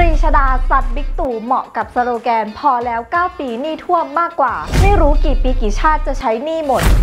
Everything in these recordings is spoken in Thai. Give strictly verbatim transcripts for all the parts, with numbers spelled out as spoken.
รีชดาซัดบิ๊กตู่เหมาะกับสโลแกนพอแล้วเก้าปีหนี้ท่วมมากกว่าไม่รู้กี่ปีกี่ชาติจะใช้หนี้หมด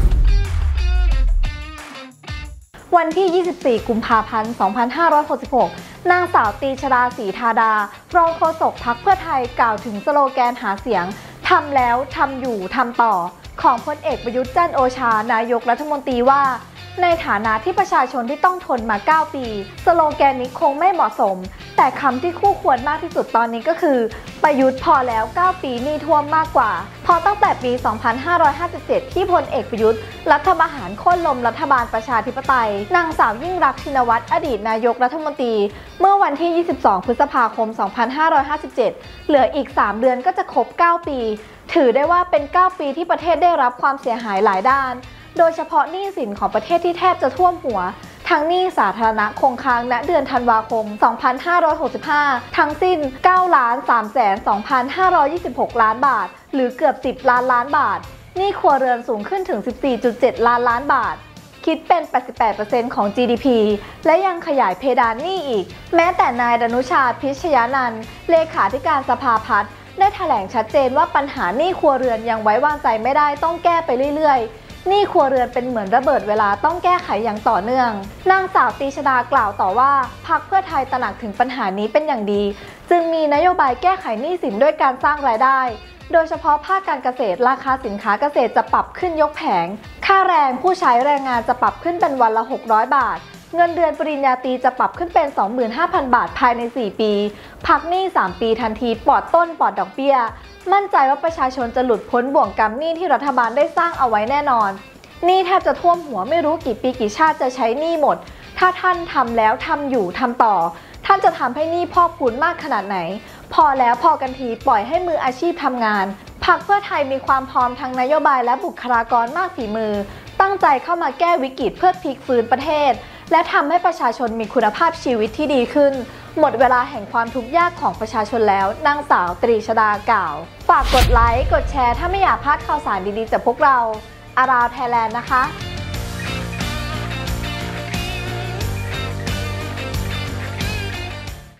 วันที่ยี่สิบสี่กุมภาพันธ์สองพันห้าร้อยหกสิบหกนางสาวตรีชดาศรีธาดารองโฆษกพรรคเพื่อไทยกล่าวถึงสโลแกนหาเสียงทำแล้วทำอยู่ทำต่อของพลเอกประยุทธ์จันทร์โอชานายกรัฐมนตรีว่าในฐานะที่ประชาชนที่ต้องทนมาเก้าปีสโลแกนนี้คงไม่เหมาะสมแต่คำที่คู่ควรมากที่สุดตอนนี้ก็คือประยุทธ์พอแล้วเก้าปีหนี้ท่วมมากกว่าเพราะตั้งแต่ปี สองพันห้าร้อยห้าสิบเจ็ด ที่พลเอกประยุทธ์รัฐประหารโค่นล้มรัฐบาลประชาธิปไตยนางสาวยิ่งรักษณ์ชินวัตรอดีตนายกรัฐมนตรีเมื่อวันที่ ยี่สิบสอง พฤษภาคม สองพันห้าร้อยห้าสิบเจ็ด เหลืออีกสามเดือนก็จะครบเก้าปีถือได้ว่าเป็นเก้าปีที่ประเทศได้รับความเสียหายหลายด้านโดยเฉพาะหนี้สินของประเทศที่แทบจะท่วมหัวทั้งหนี้สาธารณะคงค้างณเดือนธันวาคม สองพันห้าร้อยหกสิบห้า ทั้งสิ้น เก้าล้านสามแสนสองพันห้าร้อยยี่สิบหก ล้านบาทหรือเกือบสิบล้านล้านบาทหนี้ครัวเรือนสูงขึ้นถึง สิบสี่จุดเจ็ด ล้านล้านบาทคิดเป็น แปดสิบแปดเปอร์เซ็นต์ ของ จี ดี พี และยังขยายเพดานหนี้อีกแม้แต่นายดนุชาพิชยานันท์เลขาธิการสภาพัฒน์ได้แถลงชัดเจนว่าปัญหาหนี้ครัวเรือนยังไว้วางใจไม่ได้ต้องแก้ไปเรื่อยๆหนี้ครัวเรือนเป็นเหมือนระเบิดเวลาต้องแก้ไขอย่างต่อเนื่องนางสาวตรีชดากล่าวต่อว่าพรรคเพื่อไทยตระหนักถึงปัญหานี้เป็นอย่างดีจึงมีนโยบายแก้ไขหนี้สินด้วยการสร้างรายได้โดยเฉพาะภาคการเกษตรราคาสินค้าเกษตรจะปรับขึ้นยกแผงค่าแรงผู้ใช้แรงงานจะปรับขึ้นเป็นวันละหกร้อยบาทเงินเดือนปริญญาตรีจะปรับขึ้นเป็น สองหมื่นห้าพัน บาทภายในสี่ปีพักหนี้สามปีทันทีปลอดต้นปลอดดอกเบี้ยมั่นใจว่าประชาชนจะหลุดพ้นบ่วงกรรมหนี้ที่รัฐบาลได้สร้างเอาไว้แน่นอนหนี้แทบจะท่วมหัวไม่รู้กี่ปีกี่ชาติจะใช้หนี้หมดถ้าท่านทำแล้วทำอยู่ทำต่อท่านจะทำให้หนี้พอกพูนมากขนาดไหนพอแล้วพอกันทีปล่อยให้มืออาชีพทำงานพรรคเพื่อไทยมีความพร้อมทั้งนโยบายและบุคลากรมากฝีมือตั้งใจเข้ามาแก้วิกฤตเพื่อพลิกฟื้นประเทศและทำให้ประชาชนมีคุณภาพชีวิตที่ดีขึ้นหมดเวลาแห่งความทุกข์ยากของประชาชนแล้วนางสาวตรีชดากล่าวฝากกดไลค์กดแชร์ถ้าไม่อยากพลาดข่าวสารดีๆจากพวกเราอาราไทยแลนด์นะคะ